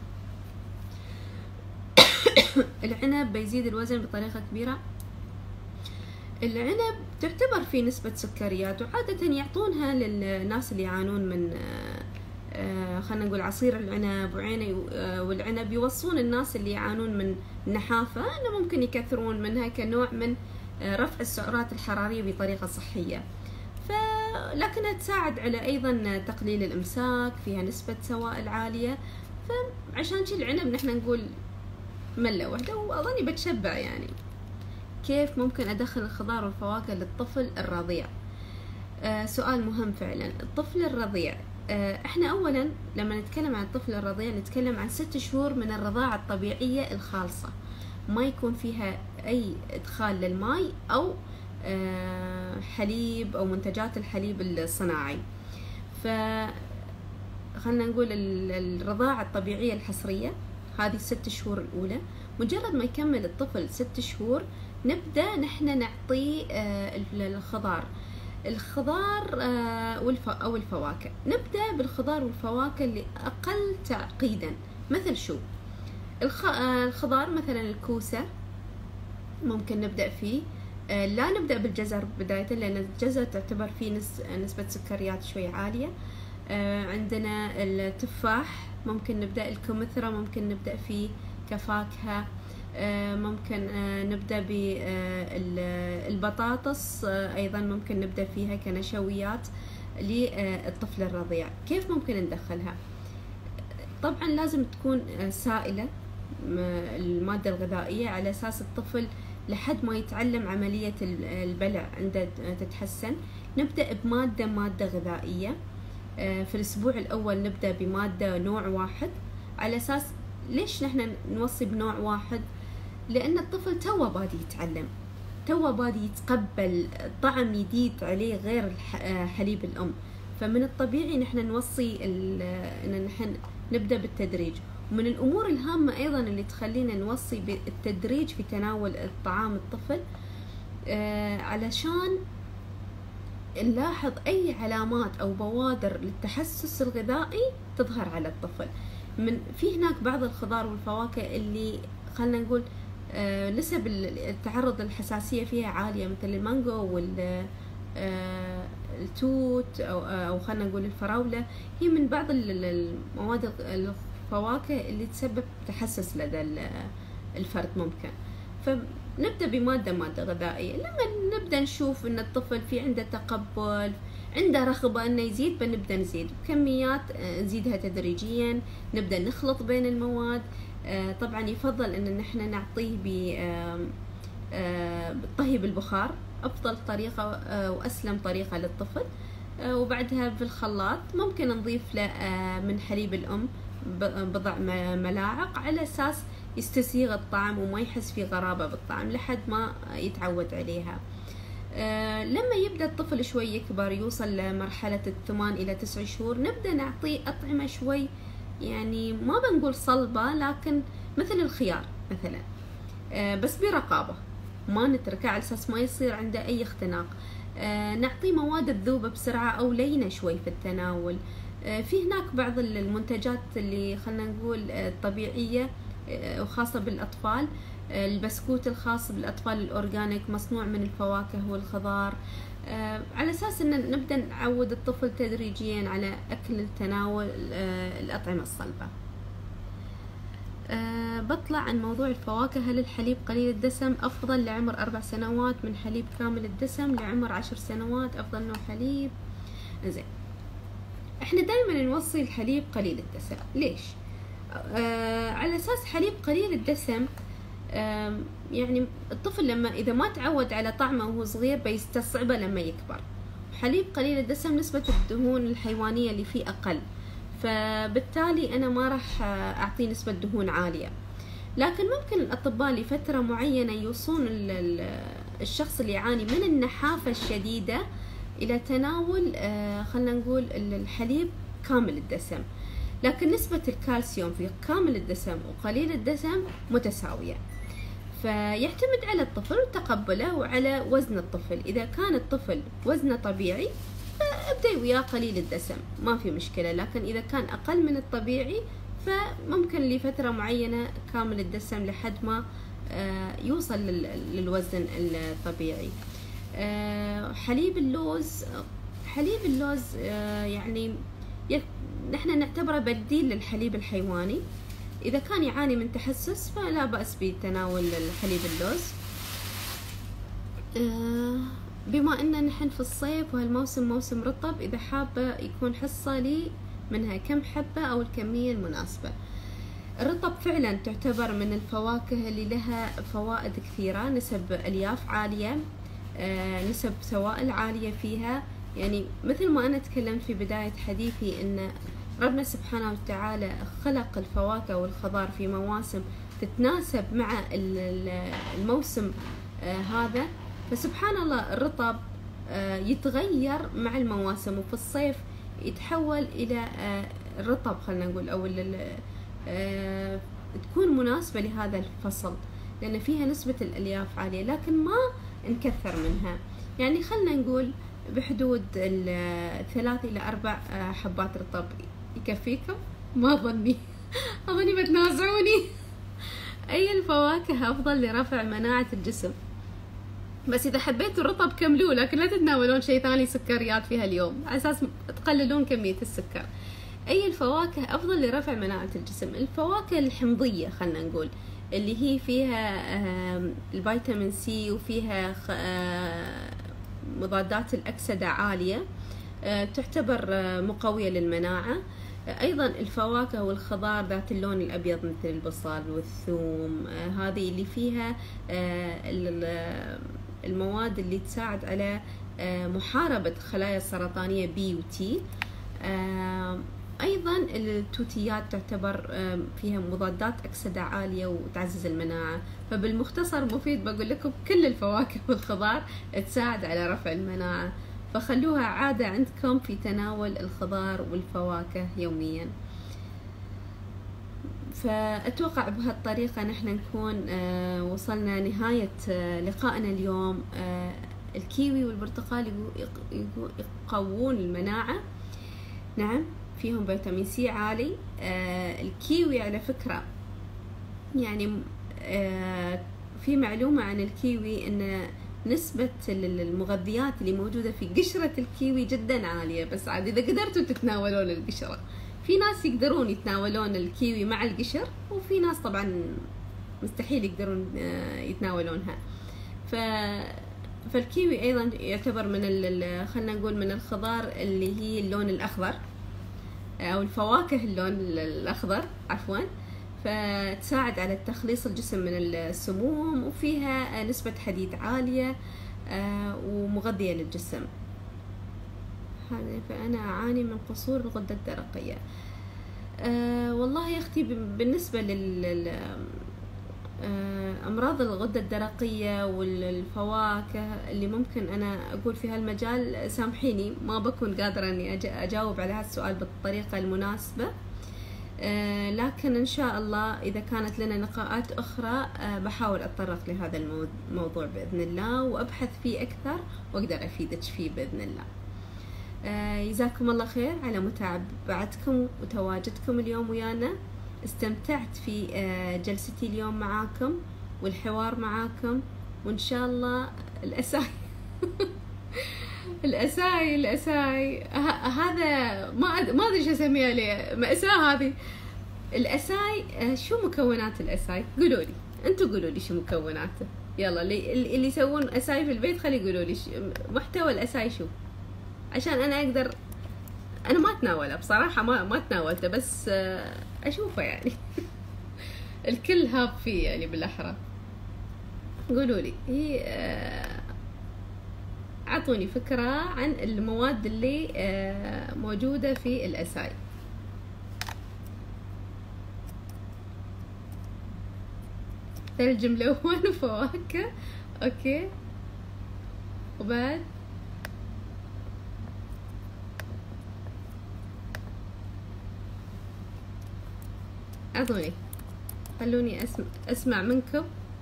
العنب بيزيد الوزن بطريقة كبيرة. العنب تعتبر فيه نسبة سكريات، وعادة يعطونها للناس اللي يعانون من آه خلينا نقول عصير العنب وعيني والعنب، يوصون الناس اللي يعانون من نحافة انه ممكن يكثرون منها كنوع من رفع السعرات الحرارية بطريقة صحية. فلكنها تساعد على ايضا تقليل الامساك، فيها نسبة سوائل عالية، فعشان شي العنب نحن نقول ملة واحدة واظني بتشبع. يعني كيف ممكن ادخل الخضار والفواكه للطفل الرضيع؟ آه سؤال مهم فعلا. الطفل الرضيع، آه احنا اولا لما نتكلم عن الطفل الرضيع نتكلم عن ست شهور من الرضاعة الطبيعية الخالصة، ما يكون فيها اي ادخال للماء او آه حليب او منتجات الحليب الصناعي. ف خلنا نقول الرضاعة الطبيعية الحصرية هذه الست شهور الأولى. مجرد ما يكمل الطفل ست شهور نبدأ نحن نعطيه آه الخضار الخضار آه والف أو الفواكه. نبدأ بالخضار والفواكه اللي أقل تعقيدا، مثل شو الخ... آه الخضار مثلا الكوسة ممكن نبدأ فيه. آه لا نبدأ بالجزر بداية، لأن الجزر تعتبر فيه نس... نسبة سكريات شوي عالية. آه عندنا التفاح ممكن نبدأ، الكمثرى ممكن نبدأ فيه كفاكهة. آه ممكن آه نبدأ بالبطاطس آه أيضا ممكن نبدأ فيها كنشويات للطفل الرضيع. كيف ممكن ندخلها؟ طبعا لازم تكون سائلة المادة الغذائية، على أساس الطفل لحد ما يتعلم عملية البلع عنده تتحسن. نبدأ بمادة مادة غذائية. في الأسبوع الأول نبدأ بمادة نوع واحد. على أساس ليش نحن نوصي بنوع واحد؟ لأن الطفل توه بادي يتعلم، توه بادي يتقبل طعم جديد عليه غير حليب الأم، فمن الطبيعي نحن نوصي إن نحن نبدأ بالتدريج. ومن الأمور الهامة أيضا اللي تخلينا نوصي بالتدريج في تناول الطعام الطفل، علشان نلاحظ أي علامات أو بوادر للتحسس الغذائي تظهر على الطفل. من في هناك بعض الخضار والفواكه اللي خلنا نقول آه نسب التعرض للحساسية فيها عالية، مثل المانجو والتوت آه أو, آه أو خلنا نقول الفراولة، هي من بعض المواد الفواكه اللي تسبب تحسس لدى الفرد ممكن. فنبدأ بمادة مادة غذائية. لما نبدأ نشوف إن الطفل في عنده تقبل، عنده رغبة إنه يزيد، بنبدأ نزيد كميات، نزيدها تدريجيا، نبدأ نخلط بين المواد. طبعا يفضل إن نحن نعطيه بالطهي بالبخار، أفضل طريقة وأسلم طريقة للطفل. وبعدها في الخلاط ممكن نضيف له من حليب الأم بضع ملاعق، على أساس يستسيغ الطعم وما يحس في غرابة بالطعم لحد ما يتعود عليها. أه لما يبدأ الطفل شوي يكبر، يوصل لمرحلة الثمان إلى تسع شهور، نبدأ نعطيه أطعمة شوي يعني ما بنقول صلبة، لكن مثل الخيار مثلا، أه بس برقابة، ما نتركه على أساس ما يصير عنده أي اختناق. أه نعطيه مواد الذوبة بسرعة أو لينة شوي في التناول. أه في هناك بعض المنتجات اللي خلنا نقول الطبيعية وخاصة بالأطفال، البسكوت الخاص بالأطفال الأورجانيك مصنوع من الفواكه والخضار، على أساس أن نبدأ نعود الطفل تدريجيا على أكل تناول الأطعمة الصلبة. بطلع عن موضوع الفواكه. هل الحليب قليل الدسم أفضل لعمر أربع سنوات من حليب كامل الدسم لعمر عشر سنوات؟ أفضل نوع حليب. زين، احنا دائما نوصي الحليب قليل الدسم. ليش؟ آه على أساس حليب قليل الدسم آه يعني الطفل لما إذا ما تعود على طعمه وهو صغير بيستصعبه لما يكبر. حليب قليل الدسم نسبة الدهون الحيوانية اللي فيه أقل، فبالتالي أنا ما راح أعطيه نسبة دهون عالية. لكن ممكن الأطباء لفترة معينة يوصون الشخص اللي يعاني من النحافة الشديدة إلى تناول خلنا نقول الحليب كامل الدسم، لكن نسبة الكالسيوم في كامل الدسم وقليل الدسم متساوية، فيعتمد على الطفل وتقبله وعلى وزن الطفل. إذا كان الطفل وزنه طبيعي فابدأي وياه قليل الدسم ما في مشكلة، لكن إذا كان أقل من الطبيعي فممكن لفترة معينة كامل الدسم لحد ما يوصل للوزن الطبيعي. حليب اللوز، حليب اللوز يعني نحن نعتبره بديل للحليب الحيواني. إذا كان يعاني من تحسس فلا بأس بتناول الحليب اللوز. بما أن نحن في الصيف وهالموسم موسم رطب، إذا حابة يكون حصة لي منها كم حبة أو الكمية المناسبة. الرطب فعلا تعتبر من الفواكه اللي لها فوائد كثيرة، نسب ألياف عالية، نسب سوائل عالية فيها. يعني مثل ما أنا تكلمت في بداية حديثي أن ربنا سبحانه وتعالى خلق الفواكه والخضار في مواسم تتناسب مع الموسم هذا، فسبحان الله الرطب يتغير مع المواسم، وفي الصيف يتحول إلى الرطب خلنا نقول أو تكون مناسبة لهذا الفصل لأن فيها نسبة الألياف عالية، لكن ما نكثر منها. يعني خلنا نقول بحدود الثلاث إلى أربع حبات رطب يكفيكم؟ ما ظني أظني بتنازعوني. أي الفواكه أفضل لرفع مناعة الجسم؟ بس إذا حبيتوا الرطب كملوه، لكن لا تتناولون شيء ثاني سكريات فيها اليوم على أساس تقللون كمية السكر. أي الفواكه أفضل لرفع مناعة الجسم؟ الفواكه الحمضية خلنا نقول اللي هي فيها الفيتامين سي وفيها مضادات الأكسدة عالية، تعتبر مقوية للمناعة. أيضا الفواكه والخضار ذات اللون الأبيض مثل البصل والثوم، هذه اللي فيها المواد اللي تساعد على محاربة خلايا السرطانية بي وتي. أيضا التوتيات تعتبر فيها مضادات أكسدة عالية وتعزز المناعة. فبالمختصر مفيد بقول لكم كل الفواكه والخضار تساعد على رفع المناعة، فخلوها عادة عندكم في تناول الخضار والفواكه يوميا. فأتوقع بهالطريقة نحن نكون وصلنا نهاية لقائنا اليوم. الكيوي والبرتقال يقوون المناعة، نعم فيهم فيتامين سي عالي. الكيوي على فكرة يعني في معلومة عن الكيوي ان نسبة المغذيات اللي موجودة في قشرة الكيوي جدا عالية، بس عاد إذا قدرتوا تتناولون القشرة. في ناس يقدرون يتناولون الكيوي مع القشر، وفي ناس طبعا مستحيل يقدرون يتناولونها. ف فالكيوي أيضا يعتبر من خلنا نقول من الخضار اللي هي اللون الأخضر أو الفواكه اللون الأخضر عفوا، فتساعد على تخليص الجسم من السموم، وفيها نسبة حديد عالية ومغذية للجسم. فأنا أعاني من قصور الغدة الدرقية. أه والله يا أختي بالنسبة لل أمراض الغدة الدرقية والفواكه اللي ممكن أنا أقول في هالمجال، سامحيني ما بكون قادرة أني أجاوب على هذا السؤال بالطريقة المناسبة، أه لكن إن شاء الله إذا كانت لنا لقاءات أخرى أه بحاول أتطرق لهذا الموضوع بإذن الله وأبحث فيه أكثر وأقدر أفيدك فيه بإذن الله. أه جزاكم الله خير على متابعتكم وتواجدكم اليوم ويانا. استمتعت في جلستي اليوم معاكم والحوار معاكم، وإن شاء الله الأساي الأساي الأساي هذا ما ما أدري شو أسميها ليه، مأساة هذه الأساي. شو مكونات الأساي؟ قولوا لي أنتوا، قولوا لي شو مكوناته. يلا اللي اللي يسوون أساي في البيت خلي يقولوا لي محتوى الأساي شو، عشان أنا أقدر. أنا ما أتناوله بصراحة، ما ما تناولته، بس أشوفه يعني الكل هاب فيه يعني بالأحرى. قولوا لي هي أعطوني فكرة عن المواد اللي موجودة في الأساي. ثلج ملون وفواكه. اوكي، وبعد اعطوني، خلوني اسمع اسمع منكم.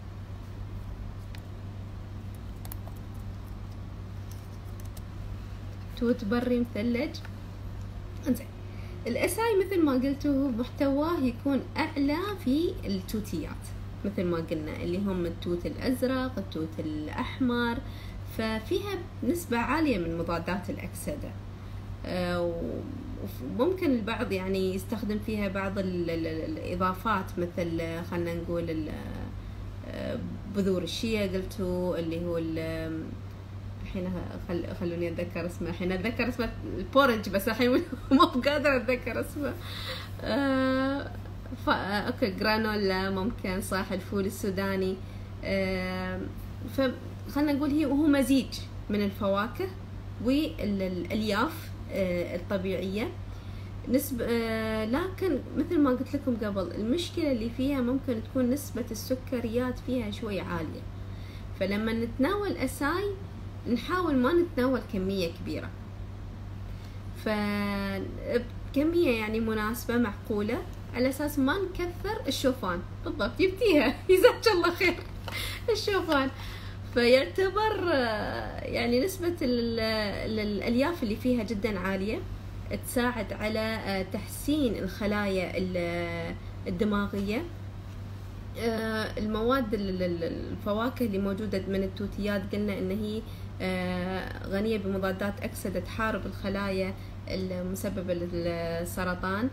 توت بري مثلج. انزين، الاساي مثل ما قلتوا محتواه يكون اعلى في التوتيات مثل ما قلنا، اللي هم التوت الازرق، التوت الاحمر، ففيها نسبة عالية من مضادات الاكسدة. وممكن البعض يعني يستخدم فيها بعض ال ال الاضافات، مثل خلنا نقول بذور الشيا قلتوا، اللي هو الحين خل... خلوني اتذكر اسمه، الحين اتذكر اسمه البورنج بس الحين ما بقادر اتذكر اسمه. آه... ف... اوكي، جرانولا ممكن، صح، الفول السوداني. آه... فخلنا نقول هي وهو مزيج من الفواكه والالياف آه الطبيعيه. نسبة آه لكن مثل ما قلت لكم قبل، المشكله اللي فيها ممكن تكون نسبه السكريات فيها شوي عاليه، فلما نتناول اساي نحاول ما نتناول كمية كبيرة، فكمية يعني مناسبة معقولة، على أساس ما نكثر الشوفان. بالضبط، جبتيها جزاك الله خير، الشوفان. فيعتبر يعني نسبة الألياف اللي فيها جدا عالية، تساعد على تحسين الخلايا الدماغية. المواد الفواكه اللي موجودة من التوتيات قلنا ان هي غنية بمضادات أكسدة تحارب الخلايا المسببة للسرطان.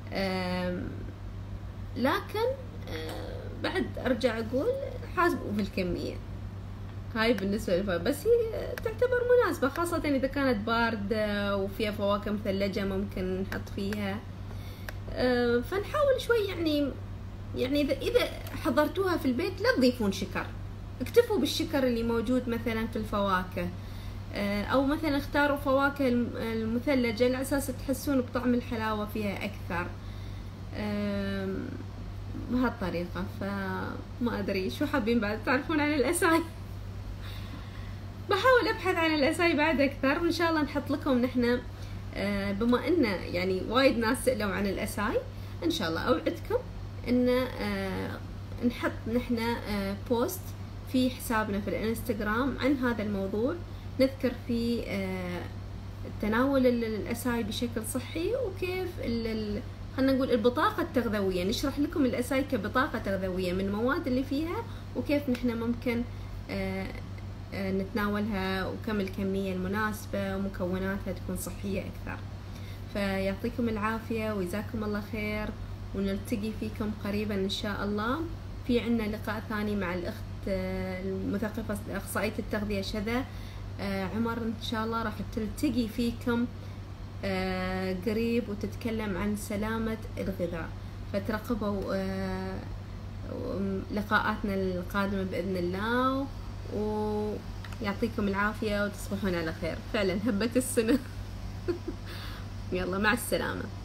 لكن بعد ارجع اقول حاسبوا في الكمية هاي بالنسبة للفواكه، بس هي تعتبر مناسبة، خاصة اذا كانت باردة وفيها فواكه مثلجة ممكن نحط فيها. فنحاول شوي يعني يعني إذا إذا حضرتوها في البيت لا تضيفون شكر، اكتفوا بالشكر اللي موجود مثلا في الفواكه، أو مثلا اختاروا فواكه المثلجة على أساس تحسون بطعم الحلاوة فيها أكثر بهالطريقة. فما أدري شو حابين بعد تعرفون عن الأساي. بحاول أبحث عن الأساي بعد أكثر، وإن شاء الله نحط لكم نحن، بما إن يعني وايد ناس سألوا عن الأساي، إن شاء الله أوعدكم ان آه نحط نحن آه بوست في حسابنا في الانستغرام عن هذا الموضوع، نذكر فيه آه تناول الاساي بشكل صحي، وكيف خلينا نقول البطاقة التغذوية، نشرح لكم الاساي كبطاقة تغذوية من المواد اللي فيها، وكيف نحن ممكن آه آه نتناولها، وكم الكمية المناسبة، ومكوناتها تكون صحية اكثر. فيعطيكم العافية وجزاكم الله خير، ونلتقي فيكم قريبا إن شاء الله. في عنا لقاء ثاني مع الأخت المثقفة أخصائية التغذية شذا عمر، إن شاء الله راح تلتقي فيكم قريب وتتكلم عن سلامة الغذاء، فترقبوا لقاءاتنا القادمة بإذن الله، ويعطيكم العافية وتصبحون على خير. فعلا هبت السنة. يلا مع السلامة.